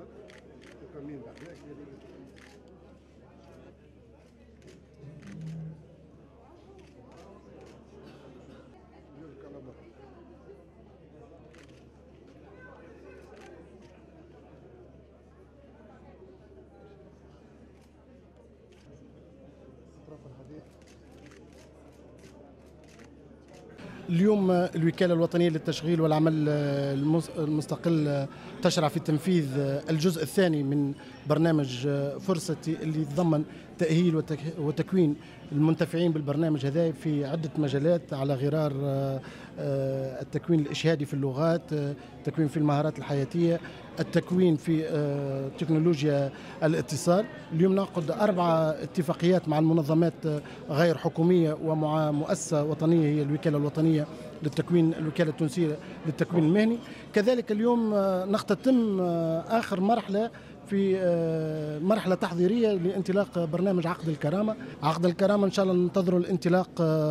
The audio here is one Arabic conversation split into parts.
اليوم الوكالة الوطنية للتشغيل والعمل المستقل تشرع في تنفيذ الجزء الثاني من برنامج فرصتي اللي يتضمن تأهيل وتكوين المنتفعين بالبرنامج هذا في عدة مجالات على غرار التكوين الإشهادي في اللغات، التكوين في المهارات الحياتية، التكوين في تكنولوجيا الاتصال. اليوم نعقد 4 اتفاقيات مع المنظمات غير حكومية ومع مؤسسة وطنية هي الوكالة الوطنية للتكوين، الوكالة التونسية للتكوين المهني. كذلك اليوم نختتم آخر مرحلة في مرحلة تحضيرية لانطلاق برنامج عقد الكرامة. عقد الكرامة إن شاء الله ننتظر الانطلاق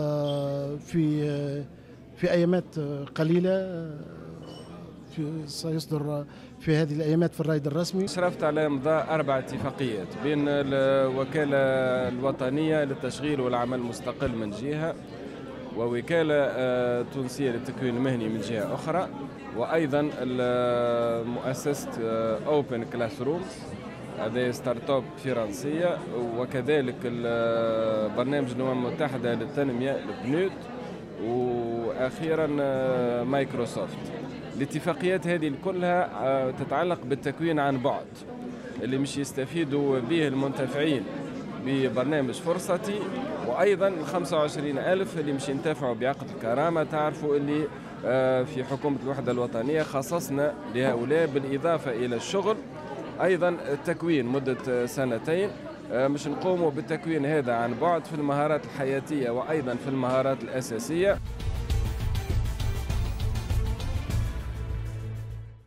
في أيامات قليلة، سيصدر في هذه الأيامات في الرائد الرسمي. شرفت على إمضاء 4 اتفاقيات بين الوكالة الوطنية للتشغيل والعمل المستقل من جهة، ووكالة تونسية للتكوين المهني من جهة أخرى، وأيضا مؤسسة أوبن كلاس رومز هذه ستارت اب فرنسية، وكذلك برنامج الأمم المتحدة للتنمية البنود، وأخيرا مايكروسوفت. الاتفاقيات هذه كلها تتعلق بالتكوين عن بعد اللي مش يستفيدوا به المنتفعين ببرنامج فرصتي، وأيضا 25,000 اللي مش ينتفعوا بعقد الكرامة. تعرفوا اللي في حكومة الوحدة الوطنية خصصنا لهؤلاء بالإضافة إلى الشغل أيضا التكوين مدة 2 سنين، مش نقوموا بالتكوين هذا عن بعد في المهارات الحياتية وأيضا في المهارات الأساسية.